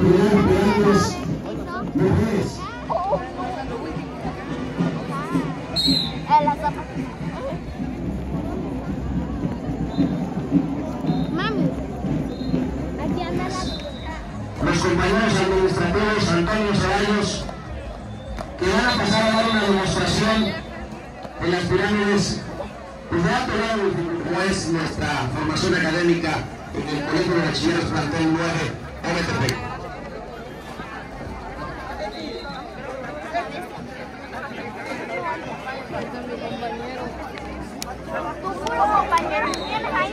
pirámides, mujeres. Mami, aquí anda la... Los compañeros administrativos Antonio Ceballos, que van a pasar a dar una demostración en las pirámides, pues de alto grado, como es nuestra formación académica en el Colegio de Bachilleros Plantel 9, OBTP. ¿Tú puro compañero que tienes ahí?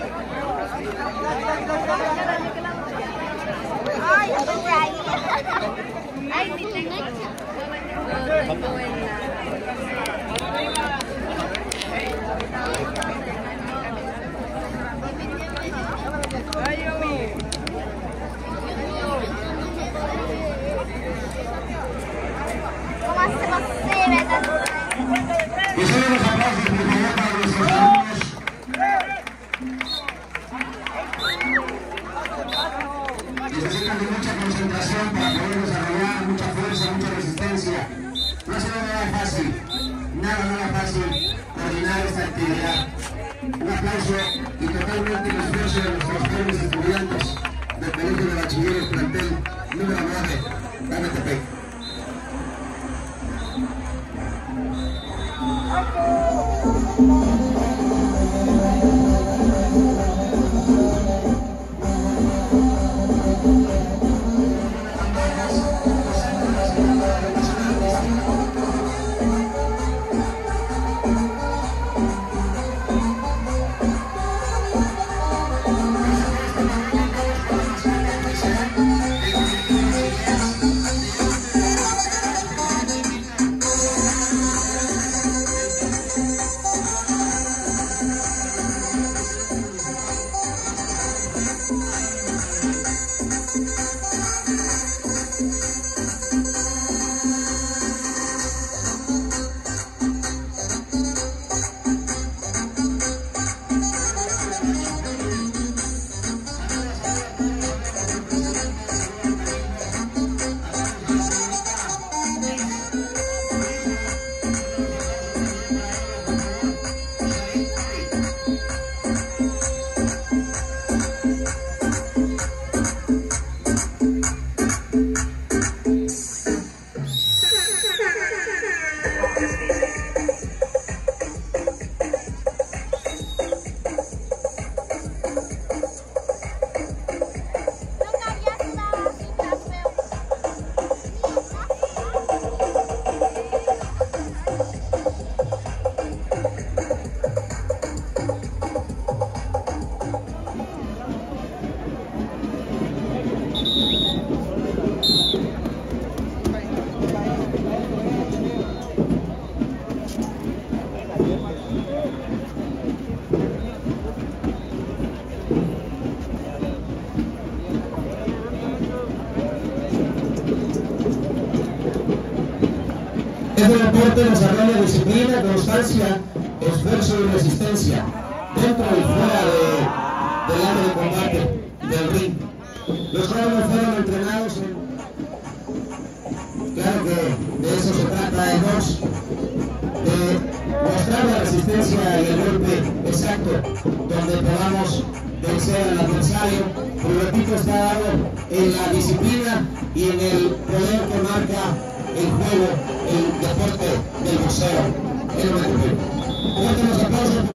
Ay, yo pensé ahí. Ay, ni tengo. ¿Cómo hacemos así, verdad? Y solo los aplausos, por favor, para nuestros alumnos. Necesitan de mucha concentración para poder desarrollar mucha fuerza, mucha resistencia. No ha sido nada fácil, nada fácil coordinar esta actividad. Un aplauso y totalmente el esfuerzo de nuestros jóvenes estudiantes del Colegio de Bachilleros Plantel número 9, OBTP. Este deporte desarrolla disciplina, constancia, esfuerzo y resistencia dentro y fuera del área de combate, del ring. Los jóvenes fueron entrenados claro que de eso se trata el box, de mostrar la resistencia y el golpe exacto donde podamos vencer al adversario. Pero repito, está dado en la disciplina y en el poder que marca el juego, el deporte del boxeo. Fuertes los aplausos.